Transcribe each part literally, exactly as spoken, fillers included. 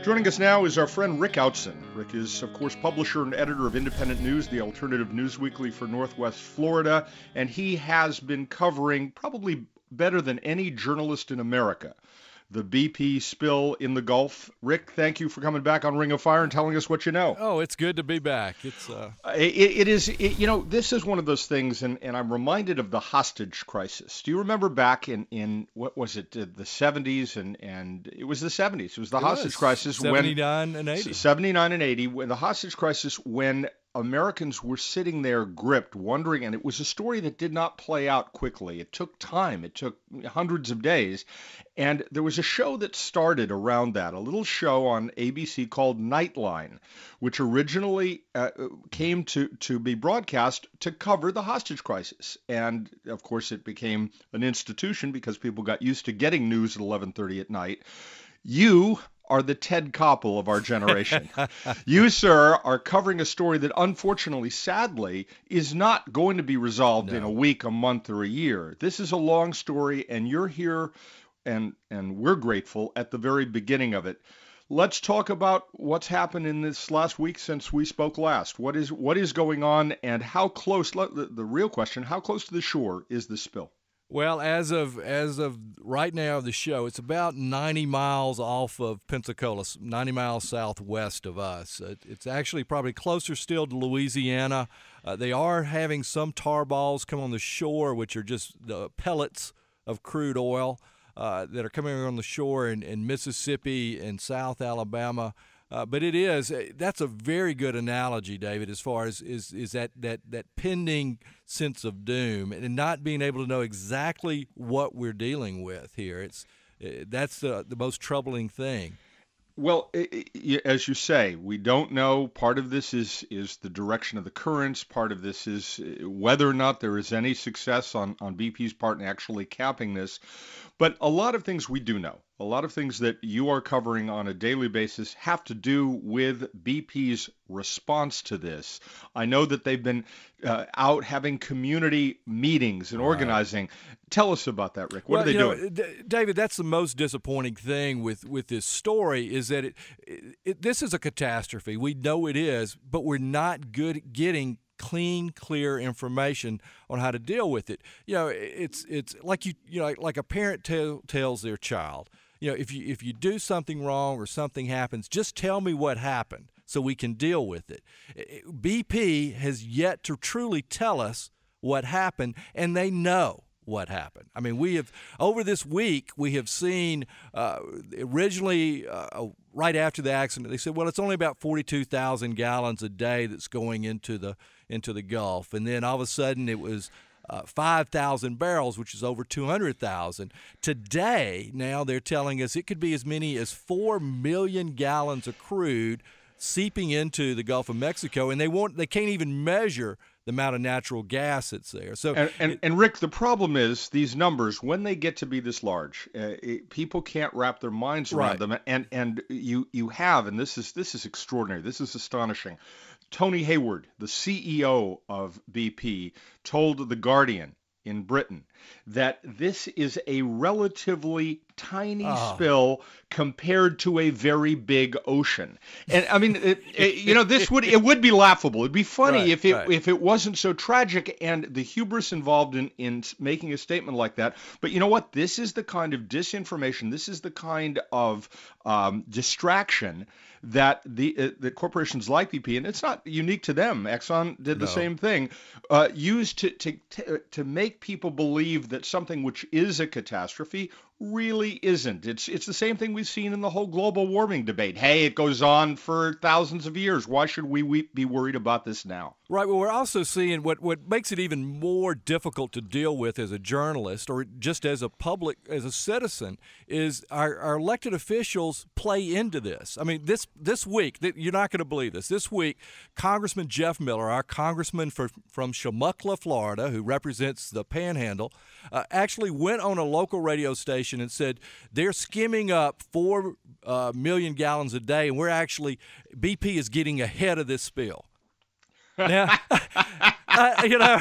Joining us now is our friend Rick Outzen. Rick is, of course, publisher and editor of Independent News, the alternative news weekly for Northwest Florida, and he has been covering, probably better than any journalist in America, the B P spill in the Gulf. Rick, thank you for coming back on Ring of Fire and telling us what you know. Oh, it's good to be back. It's uh... it, it is, it, you know, this is one of those things, and, and I'm reminded of the hostage crisis. Do you remember back in, in what was it, the seventies, and, and it was the seventies. It was the it hostage was. crisis. seventy-nine and eighty. seventy-nine and eighty, when the hostage crisis, when Americans were sitting there gripped, wondering, and it was a story that did not play out quickly. It took time. It took hundreds of days. And there was a show that started around that, a little show on A B C called Nightline, which originally uh, came to, to be broadcast to cover the hostage crisis. And, of course, it became an institution because people got used to getting news at eleven thirty at night. You are the Ted Koppel of our generation. You, sir, are covering a story that, unfortunately, sadly, is not going to be resolved no. in a week, a month, or a year. This is a long story, and you're here, and and we're grateful, at the very beginning of it. Let's talk about what's happened in this last week since we spoke last. What is what is going on, and how close, the, the real question, how close to the shore is this spill? Well, as of as of right now of the show, it's about ninety miles off of Pensacola, ninety miles southwest of us. It's actually probably closer still to Louisiana. Uh, they are having some tar balls come on the shore, which are just the pellets of crude oil uh, that are coming on the shore in, in Mississippi and South Alabama. Uh, but it is, that's a very good analogy, David, as far as is, is that, that, that pending sense of doom and not being able to know exactly what we're dealing with here. It's that's the, the most troubling thing. Well, it, it, as you say, we don't know. Part of this is is the direction of the currents. Part of this is whether or not there is any success on, on B P's part in actually capping this. But a lot of things we do know. A lot of things that you are covering on a daily basis have to do with B P's response to this. I know that they've been uh, out having community meetings and organizing. Right. Tell us about that, Rick. What well, are they you doing? Know, D- David, that's the most disappointing thing with, with this story is that it, it, it this is a catastrophe. We know it is, but we're not good at getting clean, clear information on how to deal with it. You know, it's it's like you you know like a parent tell, tells their child, you know, if you if you do something wrong or something happens, just tell me what happened so we can deal with it. B P has yet to truly tell us what happened, and they know what happened. I mean, we have over this week we have seen uh, originally uh, right after the accident they said, well, it's only about forty-two thousand gallons a day that's going into the into the Gulf, and then all of a sudden it was uh, five thousand barrels, which is over two hundred thousand. Today, now they're telling us it could be as many as four million gallons of crude seeping into the Gulf of Mexico, and they won't they can't even measure the amount of natural gas that's there. So, and, and, it, and Rick, the problem is these numbers, when they get to be this large, uh, it, people can't wrap their minds around right. them. And and you you have, and this is this is extraordinary. This is astonishing. Tony Hayward, the C E O of B P, told The Guardian in Britain that this is a relatively tiny oh. spill compared to a very big ocean. And I mean, it, it, you know, this would it would be laughable. It'd be funny right, if it right. if it wasn't so tragic and the hubris involved in in making a statement like that. But you know what? This is the kind of disinformation. This is the kind of um, distraction that the uh, the corporations like B P, and it's not unique to them. Exxon did the no. same thing. Uh, used to to to make people believe that something which is a catastrophe really isn't. It's it's the same thing we've seen in the whole global warming debate. Hey, it goes on for thousands of years. Why should we, we be worried about this now? Right. Well, we're also seeing what, what makes it even more difficult to deal with as a journalist or just as a public, as a citizen, is our, our elected officials play into this. I mean, this this week, you're not going to believe this. This week, Congressman Jeff Miller, our congressman for, from Chumuckla, Florida, who represents the Panhandle, uh, actually went on a local radio station and said they're skimming up four uh, million gallons a day, and we're actually, B P is getting ahead of this spill. Now, uh, you know,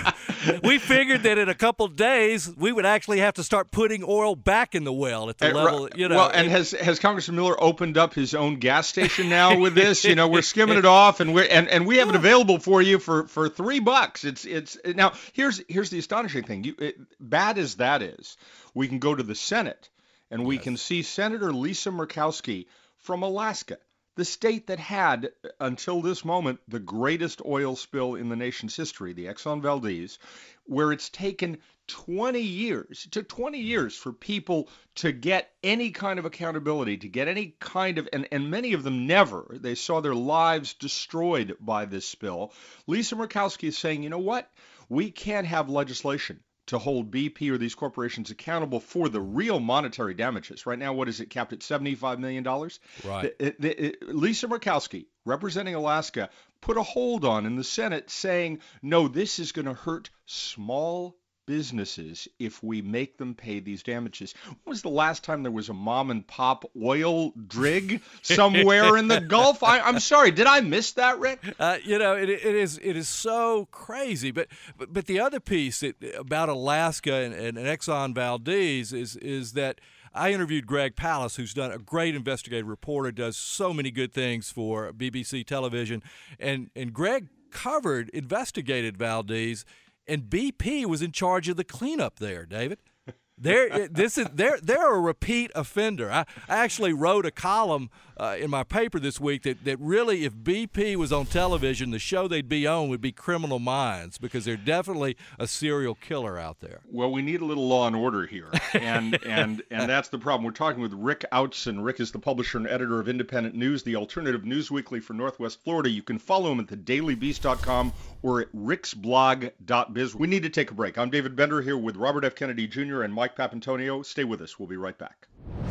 we figured that in a couple days we would actually have to start putting oil back in the well at the And, level, you know. Well, and has has Congressman Miller opened up his own gas station now with this? You know, we're skimming it off, and we're and, and we have it available for you for, for three bucks. It's it's now here's here's the astonishing thing. You it, bad as that is, we can go to the Senate and we Yes. can see Senator Lisa Murkowski from Alaska, the state that had, until this moment, the greatest oil spill in the nation's history, the Exxon Valdez, where it's taken twenty years, it took twenty years for people to get any kind of accountability, to get any kind of, and, and many of them never, they saw their lives destroyed by this spill. Lisa Murkowski is saying, you know what? We can't have legislation to hold B P or these corporations accountable for the real monetary damages. Right now, what is it, capped at seventy-five million dollars? Right. The- the- the- Lisa Murkowski, representing Alaska, put a hold on in the Senate saying, no, this is going to hurt small businesses if we make them pay these damages. When was the last time there was a mom and pop oil drig somewhere in the Gulf? I, I'm sorry, did I miss that, Rick? Uh, you know, it, it is it is so crazy. But but, but the other piece that, about Alaska and, and Exxon Valdez is is that I interviewed Greg Pallas, who's done a great investigative reporter, does so many good things for B B C television, and and Greg covered investigated Valdez, and B P was in charge of the cleanup there, David. They're this is they're they're a repeat offender. I, I actually wrote a column uh, in my paper this week that, that really, if B P was on television, the show they'd be on would be Criminal Minds, because they're definitely a serial killer out there. Well, we need a little law and order here, and and and that's the problem. We're talking with Rick Outzen. Rick is the publisher and editor of Independent News, the alternative news weekly for Northwest Florida. You can follow him at the daily beast dot com or at rick's blog dot biz. We need to take a break. I'm David Bender here with Robert F. Kennedy Junior and Mike Papantonio. Stay with us. We'll be right back.